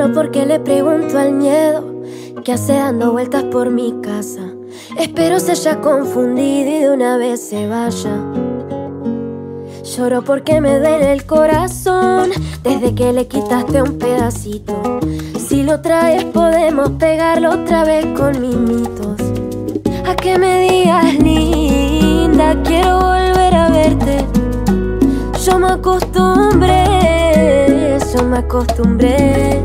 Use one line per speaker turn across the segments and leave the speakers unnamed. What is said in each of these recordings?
Lloro porque le pregunto al miedo que hace dando vueltas por mi casa. Espero se haya confundido y de una vez se vaya. Lloro porque me duele el corazón desde que le quitaste un pedacito. Si lo traes podemos pegarlo otra vez con mimitos. A que me digas linda, quiero volver a verte. Yo me acostumbré, yo me acostumbré.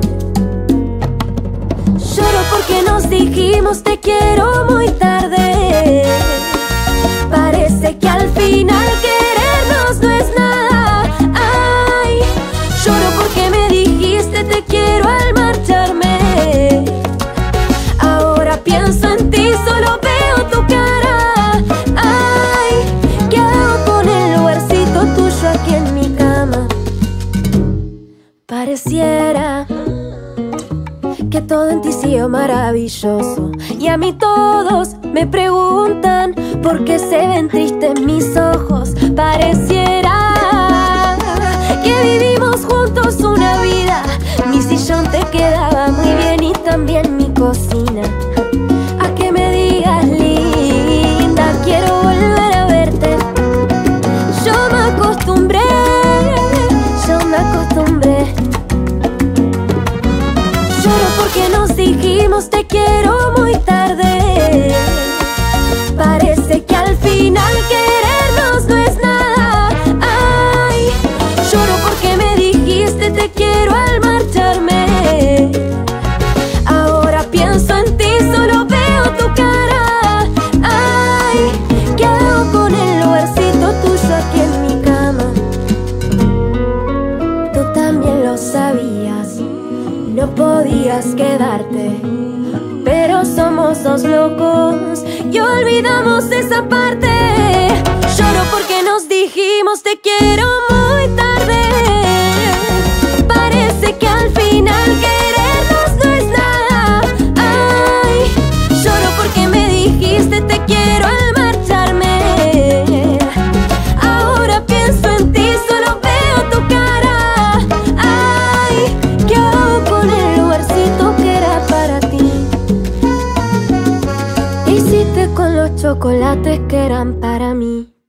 Lloro porque nos dijimos te quiero muy tarde. Parece que al final querernos no es nada. Ay, lloro porque me dijiste te quiero al marcharme. Ahora pienso en ti, solo veo tu cara. Ay, ¿qué hago con el lugarcito tuyo aquí en mi cama? Pareciera que todo en ti sigue maravilloso, y a mí todos me preguntan por qué se ven tristes mis ojos. Pareciera que vivimos juntos una vida. Mi sillón te quedaba muy bien y también mi cocina. A que me digas linda, quiero volver a verte. Yo me acostumbré, yo me acostumbré. Lloro porque nos dijimos te quiero muy tarde. Parece que al final querernos no es nada. Ay, lloro porque me dijiste te quiero al marcharme. Ahora pienso en ti, solo veo tu cara. Ay, ¿qué hago con el lugarcito tuyo aquí en mi cama? Tú también lo sabías, no podías quedarte, pero somos dos locos y olvidamos esa parte. Lloro porque nos dijimos te quiero muy tarde. Parece que al final querernos no es nada. Ay, lloro porque me dijiste te quiero al marcharme. Ahora pienso en ti, solo veo tu cara. Ay, ¿qué hago con el lugarcito que era para ti? Te hiciste con los chocolates que eran para mí.